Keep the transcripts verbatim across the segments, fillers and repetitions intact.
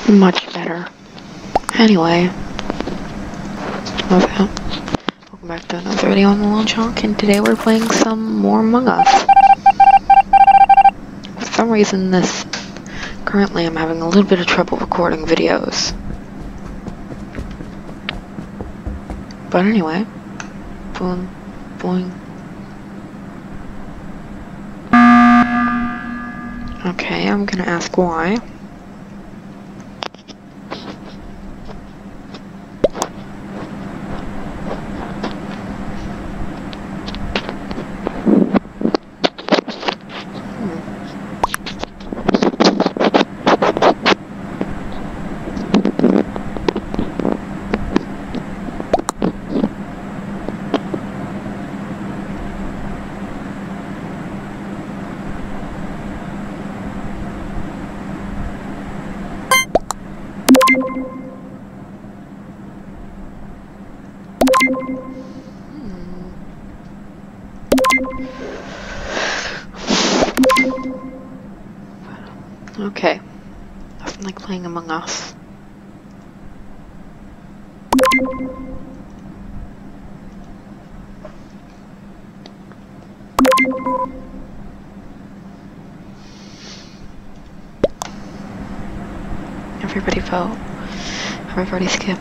Much better. Anyway, love that. Welcome back to another video on the Launch Hawk, and today we're playing some more Among Us. For some reason, this currently I'm having a little bit of trouble recording videos. But anyway, boom, boing. Okay, I'm gonna ask why. Okay, nothing like playing Among Us. Everybody vote. Everybody skip.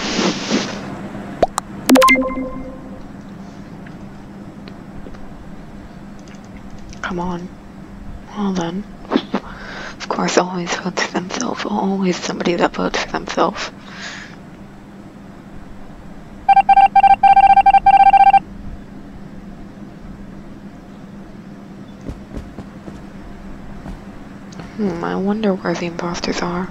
Come on. Well then. Of course, always votes for themselves. Always somebody that votes for themselves. Hmm, I wonder where the imposters are.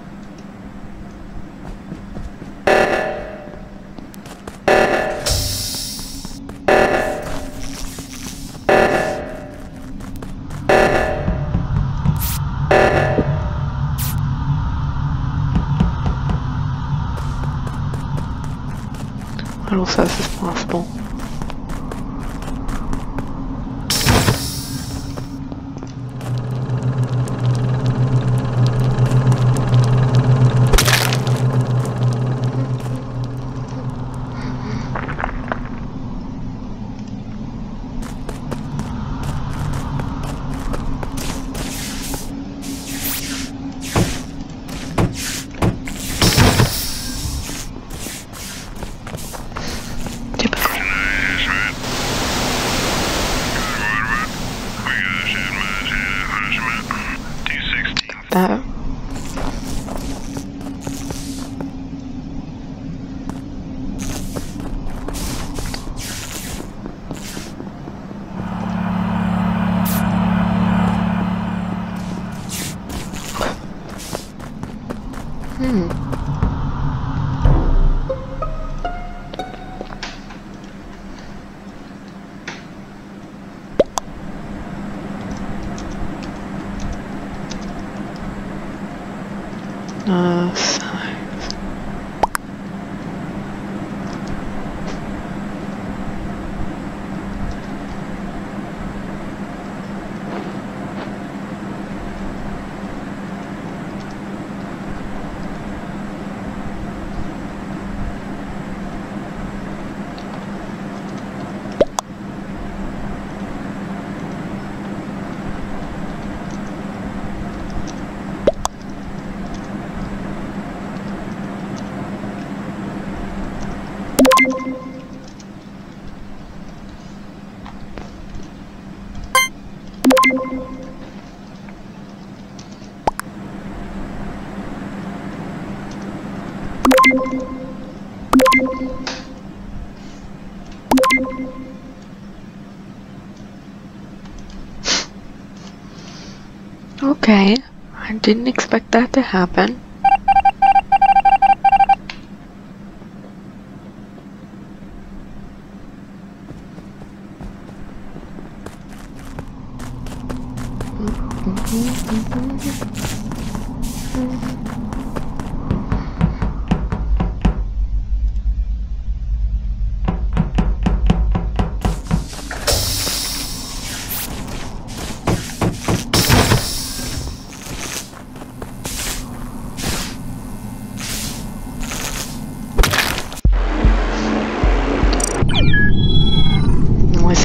What else else is possible? That. Hmm. Uh, signs. Okay, I didn't expect that to happen.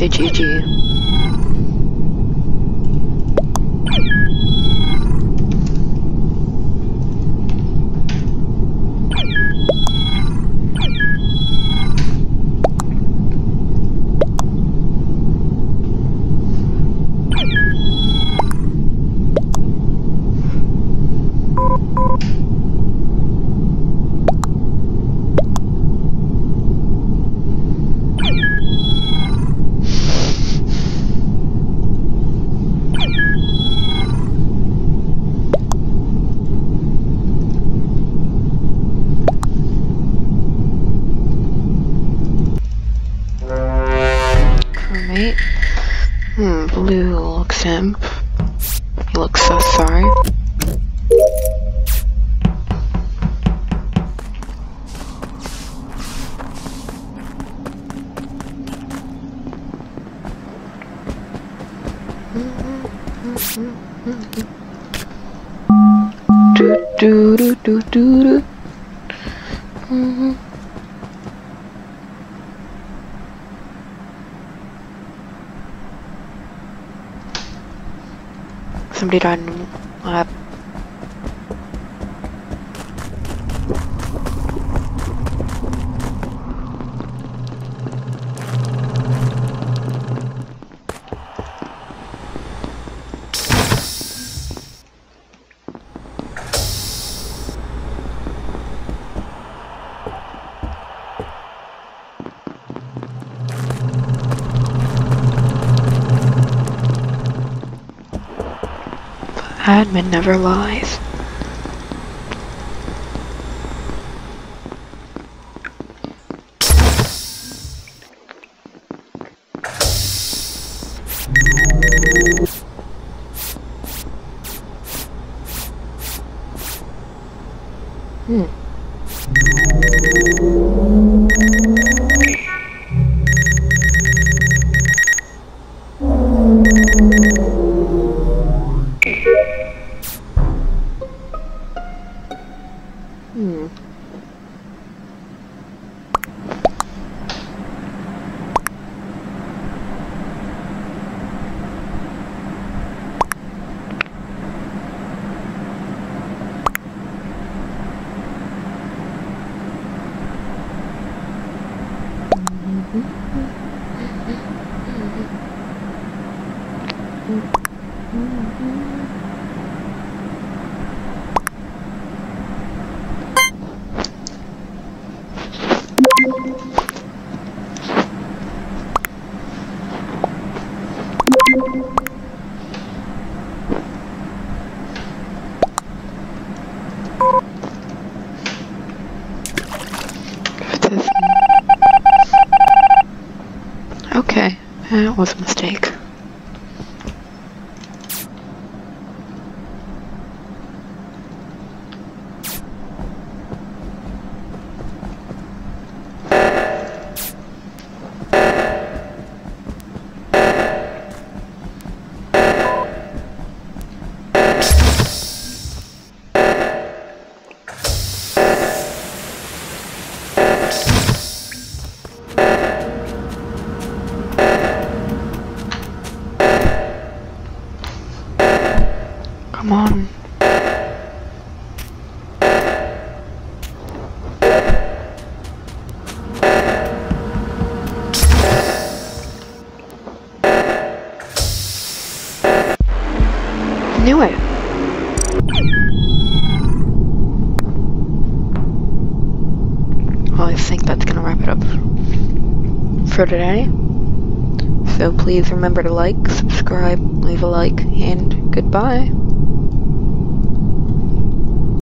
say G G. Crewmate. Hmm, Blue looks imp. He looks so sorry. Do do do do do do. Mm-hmm. Somebody died in the lab. Admin never lies. Hmm. Hmm. Okay, that was a mistake. Come on. Knew it. Well, I think that's gonna wrap it up for today. So please remember to like, subscribe, leave a like, and goodbye.